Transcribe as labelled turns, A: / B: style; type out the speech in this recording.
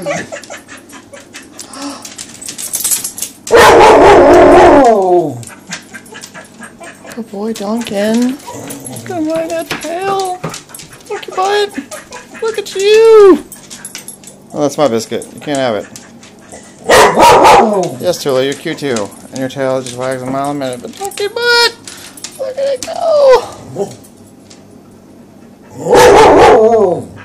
A: Good boy, Duncan. Come on, that tail. Look, your butt. Look at you. Oh, that's my biscuit. You can't have it. Yes, Tula, you're cute too. And your tail just wags a mile a minute. But Donkey butt! Look at it go!